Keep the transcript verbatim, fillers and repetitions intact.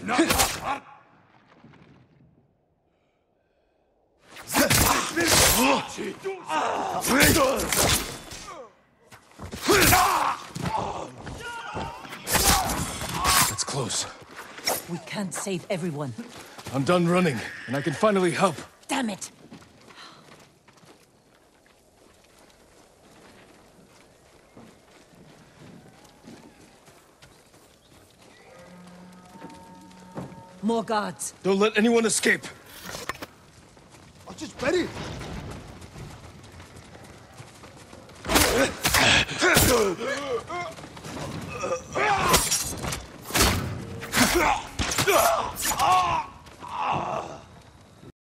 That's close. We can't save everyone. I'm done running, and I can finally help. Damn it! More guards. Don't let anyone escape. I'll just bury it.